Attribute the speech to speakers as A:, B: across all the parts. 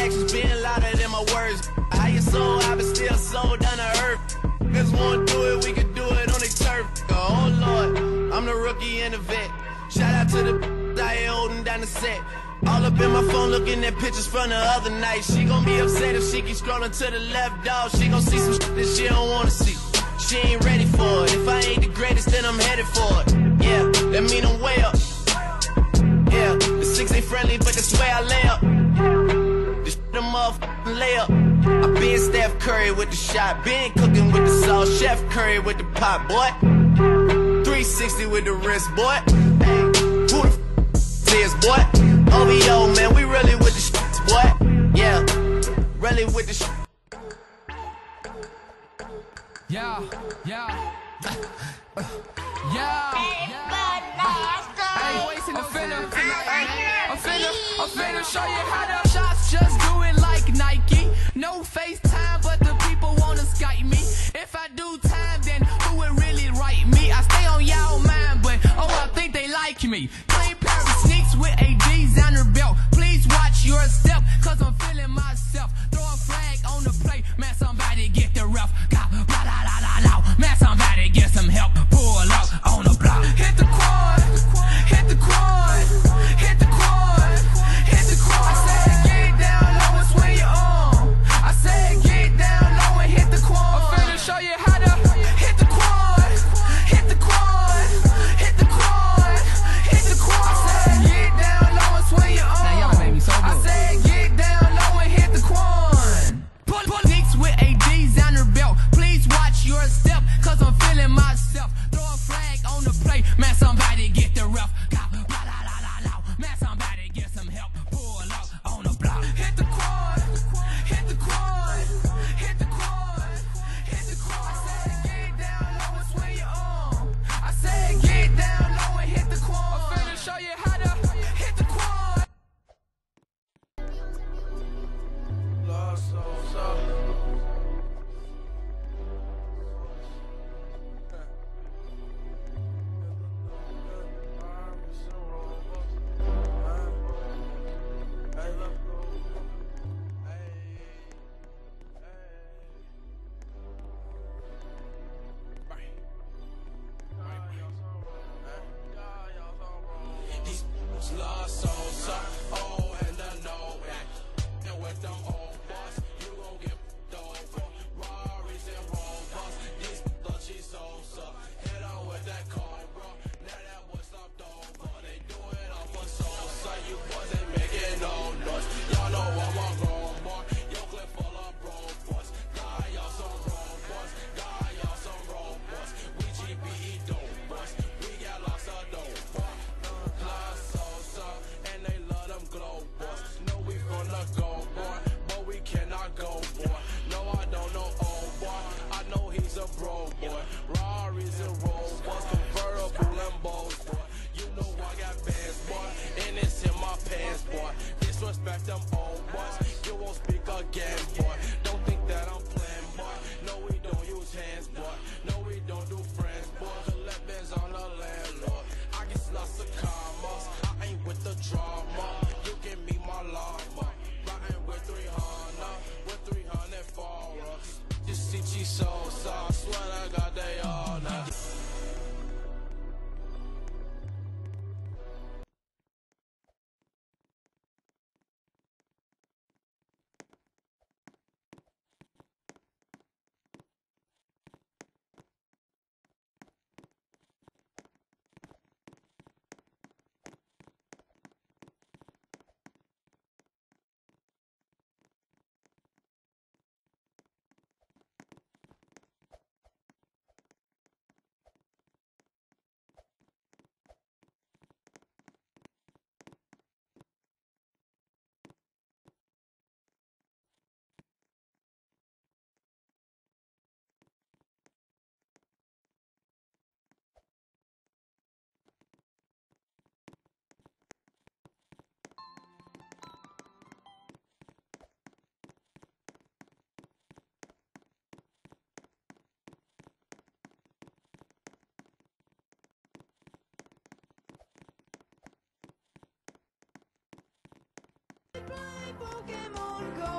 A: actions being louder than my words. How you so high but still so down to earth? Cause won't do it, we can do it on the turf. Oh Lord, I'm the rookie and the vet. Shout out to the I ain't holding down the set. All up in my phone looking at pictures from the other night. She gon' be upset if she keep scrolling to the left, dog. She gon' see some shit that she don't wanna see. She ain't ready for it. If I ain't the greatest, then I'm headed for it. Yeah, that mean I'm way up. Yeah, the 6 ain't friendly, but that's where I lay up. This shit a motherfucking layup. I been Steph Curry with the shot, been cooking with the sauce, Chef Curry with the pot, boy. 360 with the wrist, boy. Hey, who the f is, boy? OVO, man, we really with the shits, boy. Yeah, really with the shit.
B: Yeah. I ain't wasting the finna. I'm finna show you how the shots just do it like Nike. No FaceTime, but the people wanna Skype me. If I do time, then who would really write me? I stay on y'all mind, but oh, I think they like me. Clean pair of sneaks with a designer belt. Please watch your step, cause I'm feeling myself. Throw a flag on the plate, man, somebody get the ref. Man, somebody get some help. Pull up on the block. Hit the quad, hit the quad, hit the quad, hit the quad. I said get down low and swing your arm. I said get down low and hit the quad. I'm finna show you how to hit the quad, hit the quad, hit the quad, hit the quad. I said get down low and swing your arm. Now y'all made me so good. I said get down low and hit the quad. Pull nicks with a designer belt. Please watch your step, cause I'm feeling myself. Throw a flag on the plate, man, somebody get the ref. Man, somebody get some help. Pull up on the block. Hit the quad, hit the quad, hit the quad, hit the quad. I said get down low and swing your arm. I said get down low and hit the quad. I'm finna show you how to hit the quad.
C: Lost souls up, oh, and I know it. And with them old boss, you gon' get over. Rari's and Rovers, these she's so up. Hit on with that Cobra, now that was stopped over. They do it all for so you boys ain't making no noise. Y'all know I'm a grown boy, your clip full of broke boys. Got y'all some robots, got y'all some robots. We GBE dope boys, we got lots of dope boys. And they love them glow boys. No, we from the go boy, but we cannot go boy. No, I don't know old boy, I know he's a bro boy. Rari's and Rovers, convertible Lambos boy. You know I got bands boy, and it's in my pants boy. Disrespect them old boys, you won't speak again boy. Don't think that I'm playing boy. No, we don't use hands boy. No, we don't do friends boy. Collect bands on the landlord. I get lots of commas. I ain't with the drama. You give me my llama. Riding with 300, with 300 for us. Just see she so I swear I got they all now.
D: Pokemon Go.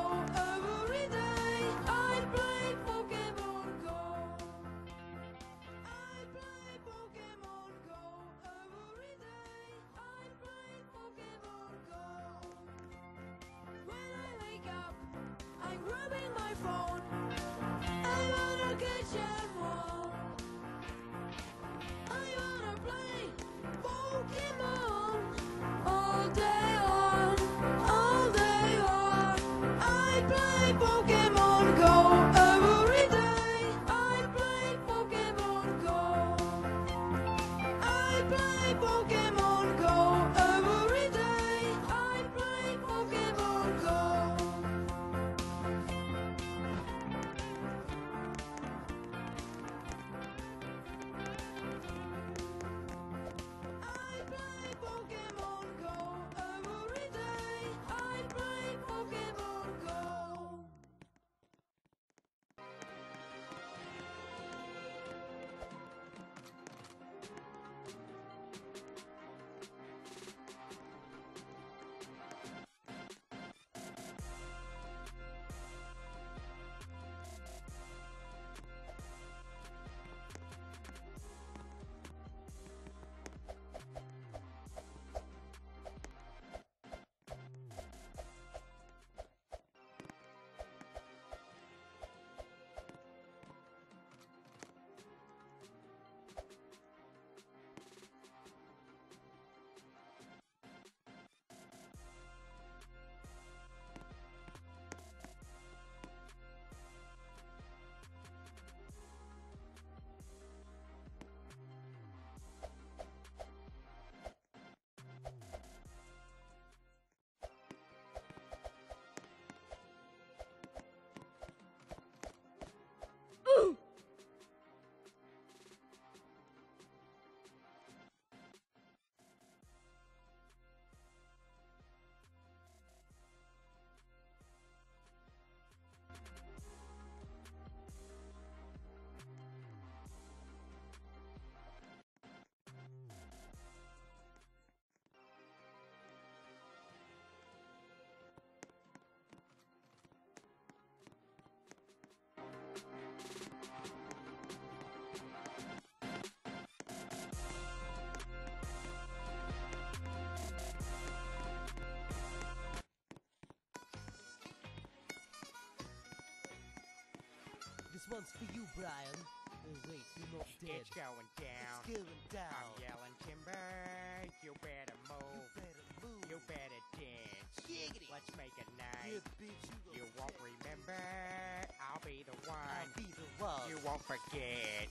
D: one's for you, Brian. Oh wait, you're not dead.
E: It's going down.
D: It's going down.
E: I'm yelling timber. You better move.
D: You better move.
E: You better dance.
D: Giggity.
E: Let's make a
D: Yeah,
E: night.
D: bitch,
E: You
D: gonna
E: won't
D: dead.
E: remember. I'll be the
D: I'll
E: one.
D: be the one.
E: You won't forget.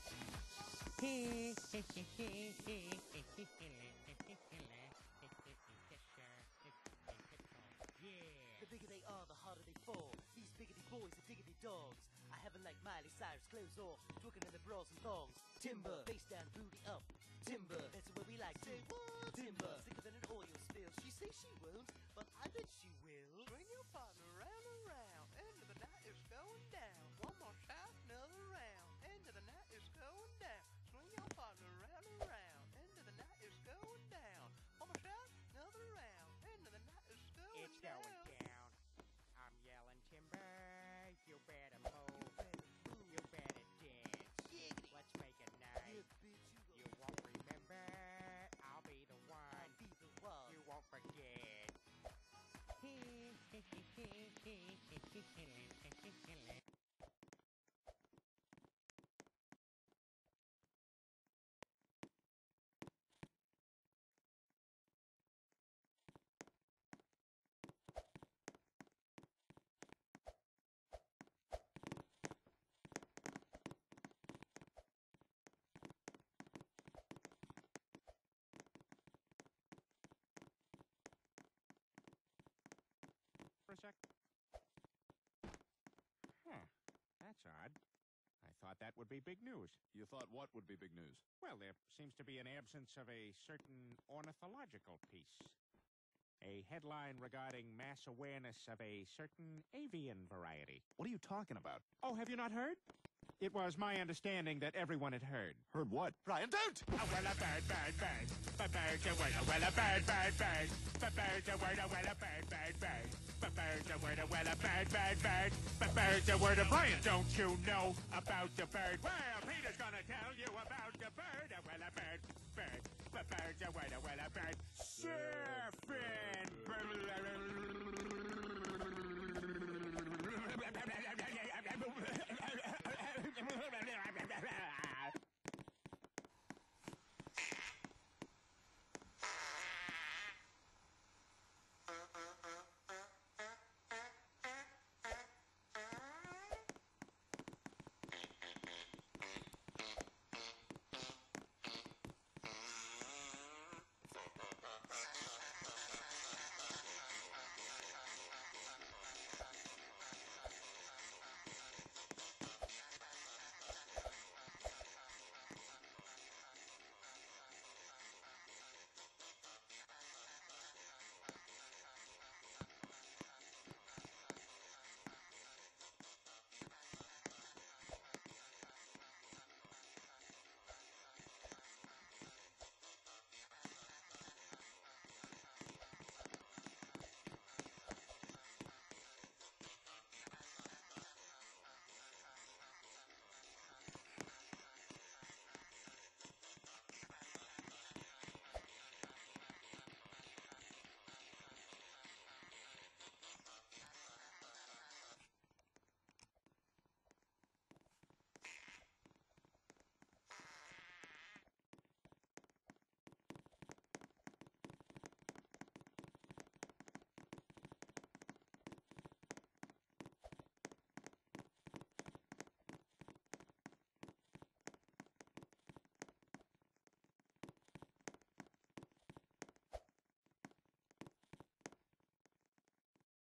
D: The bigger they are, the harder they fall. These biggity boys are diggity dogs. I haven't like Miley Cyrus, clothes off, twerking in the bras and thongs. Timber, face down, booty up. Timber, that's what we like. Say what? Timber, thicker than an oil spill. She say she won't, but I bet she will.
F: Swing your partner round and round, end of the night is going down. One more shot, another round, end of the night is going down. Swing your partner round and round, end of the night is going down. One more shot, another round, end of the night is going
E: It's
F: down.
E: going down. I'm yelling timber. You better move. You better dance. Let's make a night. You won't remember. I'll be the one.
D: Be the one.
E: You won't forget. For a sec. Huh. That's odd. I thought that would be big news.
G: You thought what would be big news?
E: Well, there seems to be an absence of a certain ornithological piece. A headline regarding mass awareness of a certain avian variety.
G: What are you talking about?
E: Oh, have you not heard? It was my understanding that everyone had heard.
G: Heard what? Brian, don't!
E: Oh, well, a bird, bird, bird. Bird's a word, well, a bird, bird, bird. Bird's a word, well, a bird, bird, bird. Bird's a word, well, a bird, bird, bird. Bird's a word, Brian. Don't you know about the bird? Well, Peter's gonna tell you about the bird. Well, a bird, bird. Bird's a word, well, a bird. Surfing.